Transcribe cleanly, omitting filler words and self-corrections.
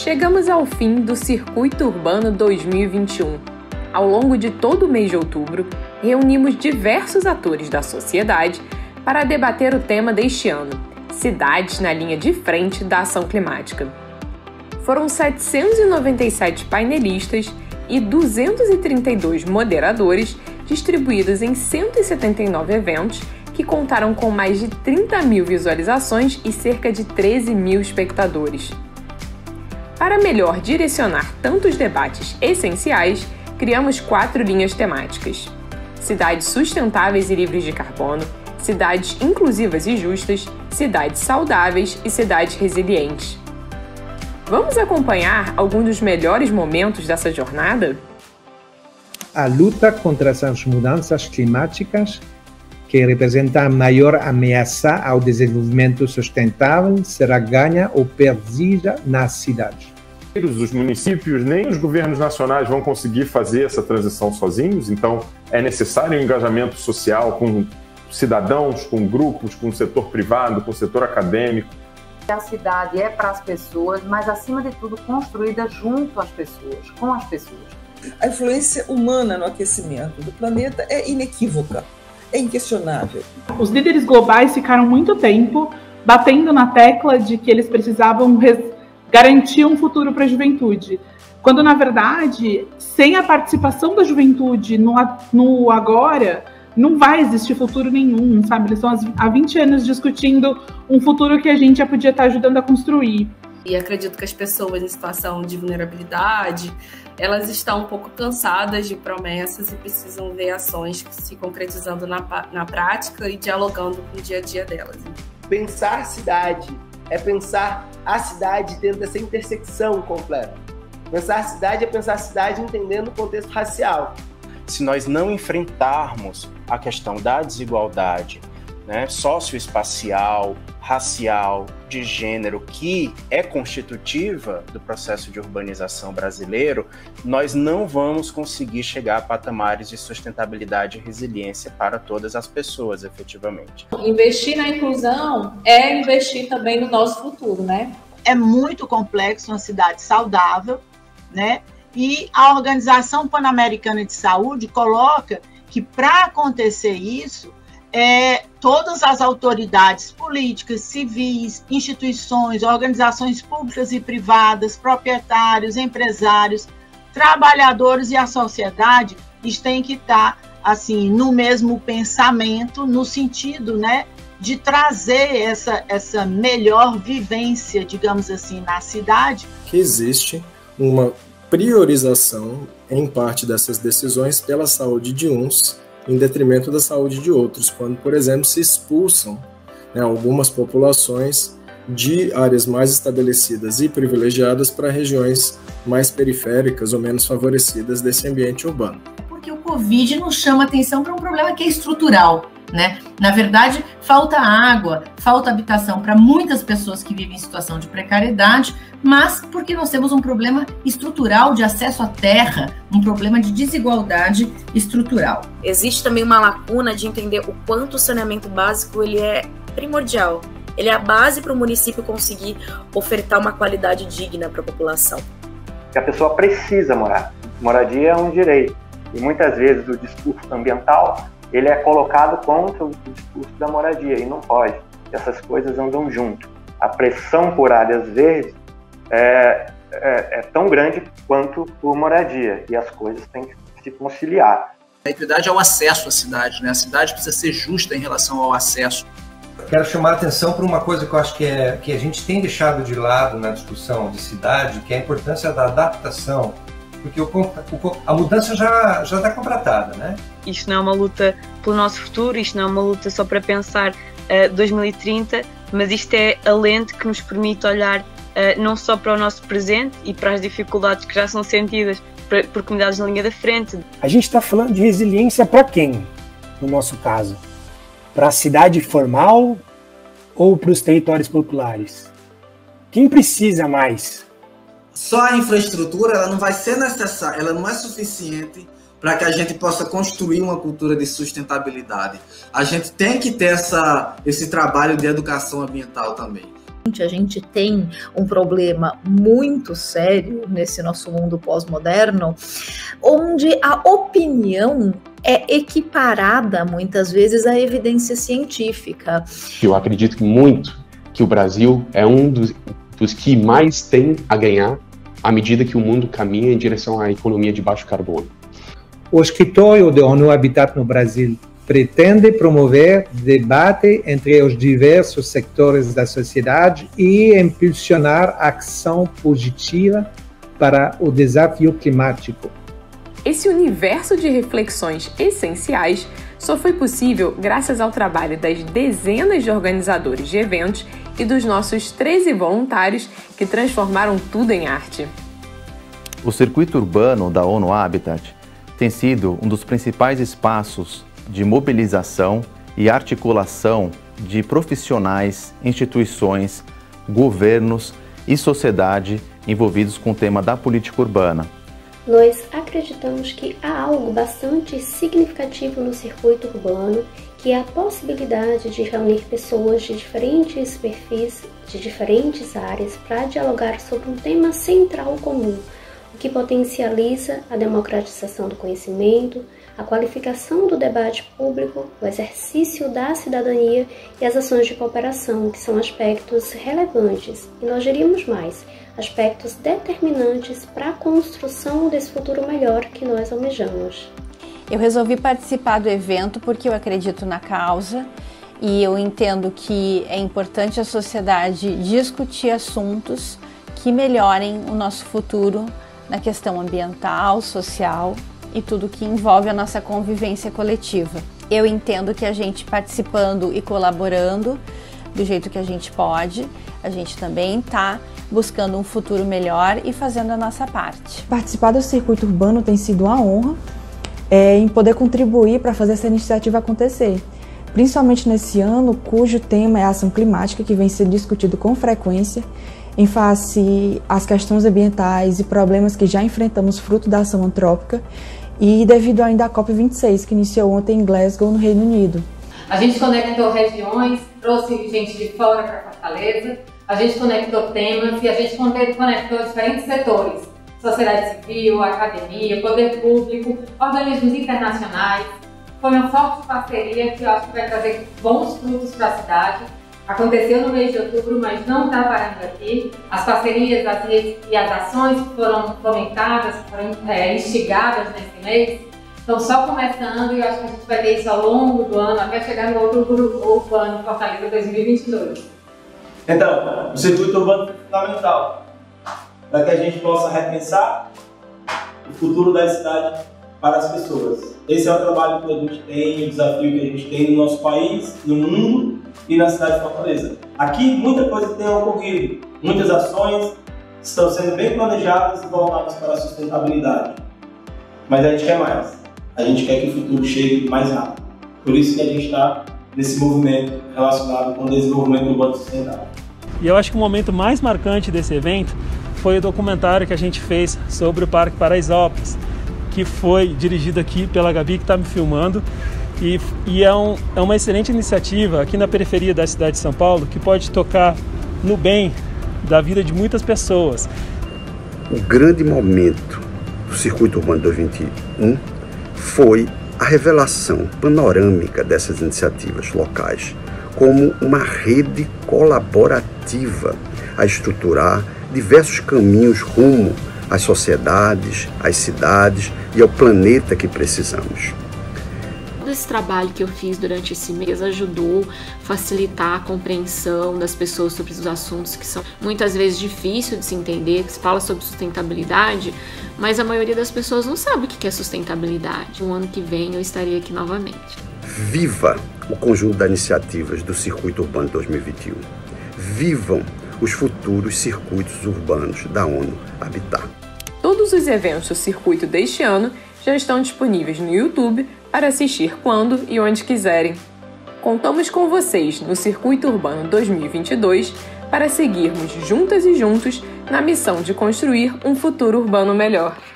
Chegamos ao fim do Circuito Urbano 2021. Ao longo de todo o mês de outubro, reunimos diversos atores da sociedade para debater o tema deste ano, Cidades na linha de frente da ação climática. Foram 797 painelistas e 232 moderadores distribuídos em 179 eventos que contaram com mais de 30 mil visualizações e cerca de 13 mil espectadores. Para melhor direcionar tantos debates essenciais, criamos 4 linhas temáticas: cidades sustentáveis e livres de carbono, cidades inclusivas e justas, cidades saudáveis e cidades resilientes. Vamos acompanhar alguns dos melhores momentos dessa jornada? A luta contra as mudanças climáticas, que representa a maior ameaça ao desenvolvimento sustentável, será ganha ou perdida nas cidades. Os municípios nem os governos nacionais vão conseguir fazer essa transição sozinhos, então é necessário um engajamento social com cidadãos, com grupos, com o setor privado, com o setor acadêmico. A cidade é para as pessoas, mas acima de tudo construída junto às pessoas, com as pessoas. A influência humana no aquecimento do planeta é inequívoca, é inquestionável. Os líderes globais ficaram muito tempo batendo na tecla de que eles precisavam garantir um futuro para a juventude, quando, na verdade, sem a participação da juventude no agora, não vai existir futuro nenhum, sabe? Eles estão há 20 anos discutindo um futuro que a gente já podia estar ajudando a construir. E acredito que as pessoas em situação de vulnerabilidade, elas estão um pouco cansadas de promessas e precisam ver ações se concretizando na prática e dialogando com o dia a dia delas. Pensar cidade é pensar a cidade dentro dessa intersecção completa. Pensar a cidade é pensar a cidade entendendo o contexto racial. Se nós não enfrentarmos a questão da desigualdade, né, socioespacial, racial, de gênero, que é constitutiva do processo de urbanização brasileiro, nós não vamos conseguir chegar a patamares de sustentabilidade e resiliência para todas as pessoas, efetivamente. Investir na inclusão é investir também no nosso futuro, né? É muito complexo uma cidade saudável, né? E a Organização Pan-Americana de Saúde coloca que, para acontecer isso, todas as autoridades políticas, civis, instituições, organizações públicas e privadas, proprietários, empresários, trabalhadores e a sociedade, eles têm que estar assim, no mesmo pensamento, no sentido, né, de trazer essa melhor vivência, digamos assim, na cidade. Que existe uma priorização, em parte dessas decisões, pela saúde de uns, em detrimento da saúde de outros, quando, por exemplo, se expulsam, né, algumas populações de áreas mais estabelecidas e privilegiadas para regiões mais periféricas ou menos favorecidas desse ambiente urbano. Porque o Covid nos chama atenção para um problema que é estrutural, né? Na verdade, falta água, falta habitação para muitas pessoas que vivem em situação de precariedade, mas porque nós temos um problema estrutural de acesso à terra, um problema de desigualdade estrutural. Existe também uma lacuna de entender o quanto o saneamento básico ele é primordial. Ele é a base para o município conseguir ofertar uma qualidade digna para a população. A pessoa precisa morar. Moradia é um direito. E muitas vezes o discurso ambiental ele é colocado contra o discurso da moradia, e não pode. Essas coisas andam junto. A pressão por áreas verdes é tão grande quanto por moradia, e as coisas têm que se conciliar. A equidade é o acesso à cidade, né? A cidade precisa ser justa em relação ao acesso. Quero chamar a atenção para uma coisa que eu acho que a gente tem deixado de lado na discussão de cidade, que é a importância da adaptação, porque a mudança já está contratada, né? Isto não é uma luta pelo nosso futuro, isto não é uma luta só para pensar 2030, mas isto é a lente que nos permite olhar não só para o nosso presente e para as dificuldades que já são sentidas por comunidades na linha da frente. A gente está falando de resiliência para quem, no nosso caso? Para a cidade formal ou para os territórios populares? Quem precisa mais? Só a infraestrutura ela não vai ser necessária, ela não é suficiente para que a gente possa construir uma cultura de sustentabilidade. A gente tem que ter esse trabalho de educação ambiental também. A gente tem um problema muito sério nesse nosso mundo pós-moderno, onde a opinião é equiparada, muitas vezes, à evidência científica. Eu acredito muito que o Brasil é um dos que mais tem a ganhar à medida que o mundo caminha em direção à economia de baixo carbono. O escritório da ONU Habitat no Brasil pretende promover debate entre os diversos setores da sociedade e impulsionar ação positiva para o desafio climático. Esse universo de reflexões essenciais só foi possível graças ao trabalho das dezenas de organizadores de eventos e dos nossos 13 voluntários que transformaram tudo em arte. O circuito urbano da ONU Habitat tem sido um dos principais espaços de mobilização e articulação de profissionais, instituições, governos e sociedade envolvidos com o tema da política urbana. Nós acreditamos que há algo bastante significativo no circuito urbano, que é a possibilidade de reunir pessoas de diferentes perfis, de diferentes áreas, para dialogar sobre um tema central comum, o que potencializa a democratização do conhecimento, a qualificação do debate público, o exercício da cidadania e as ações de cooperação, que são aspectos relevantes, e nós diríamos mais, aspectos determinantes para a construção desse futuro melhor que nós almejamos. Eu resolvi participar do evento porque eu acredito na causa e eu entendo que é importante a sociedade discutir assuntos que melhorem o nosso futuro na questão ambiental, social e tudo que envolve a nossa convivência coletiva. Eu entendo que a gente participando e colaborando do jeito que a gente pode, a gente também está buscando um futuro melhor e fazendo a nossa parte. Participar do circuito urbano tem sido uma honra em poder contribuir para fazer essa iniciativa acontecer, principalmente nesse ano cujo tema é a ação climática, que vem sendo discutido com frequência em face às questões ambientais e problemas que já enfrentamos fruto da ação antrópica e devido ainda à COP26, que iniciou ontem em Glasgow, no Reino Unido. A gente conectou regiões, trouxe gente de fora para Fortaleza, a gente conectou temas e a gente conectou diferentes setores, sociedade civil, academia, poder público, organismos internacionais. Foi uma forte parceria que eu acho que vai trazer bons frutos para a cidade. Aconteceu no mês de outubro, mas não está parando aqui. As parcerias, as redes e as ações que foram fomentadas, foram instigadas nesse mês, estão só começando e eu acho que a gente vai ter isso ao longo do ano, até chegar no outubro urbano Fortaleza 2022. Então, o circuito urbano é fundamental para que a gente possa repensar o futuro da cidade para as pessoas. Esse é o trabalho que a gente tem, o desafio que a gente tem no nosso país, no mundo e na cidade de Fortaleza. Aqui muita coisa tem ocorrido, muitas ações estão sendo bem planejadas e voltadas para a sustentabilidade. Mas a gente quer mais, a gente quer que o futuro chegue mais rápido. Por isso que a gente está nesse movimento relacionado com o desenvolvimento urbano sustentável. E eu acho que o momento mais marcante desse evento foi o documentário que a gente fez sobre o Parque Paraisópolis, que foi dirigido aqui pela Gabi, que está me filmando, e é uma excelente iniciativa aqui na periferia da cidade de São Paulo, que pode tocar no bem da vida de muitas pessoas. O grande momento do Circuito Urbano 2021 foi a revelação panorâmica dessas iniciativas locais como uma rede colaborativa a estruturar diversos caminhos rumo às sociedades, às cidades e ao planeta que precisamos. Todo esse trabalho que eu fiz durante esse mês ajudou a facilitar a compreensão das pessoas sobre os assuntos que são muitas vezes difíceis de se entender, que se fala sobre sustentabilidade, mas a maioria das pessoas não sabe o que é sustentabilidade. No ano que vem eu estarei aqui novamente. Viva o conjunto de iniciativas do Circuito Urbano 2021. Vivam os futuros circuitos urbanos da ONU Habitat. Todos os eventos do circuito deste ano já estão disponíveis no YouTube para assistir quando e onde quiserem. Contamos com vocês no Circuito Urbano 2022 para seguirmos juntas e juntos na missão de construir um futuro urbano melhor.